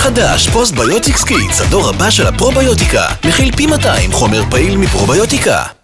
חדש, פוסט-ביוטיקס קידס, הדור הבא של הפרוביוטיקה. מכיל פי 200 חומר פעיל מפרוביוטיקה.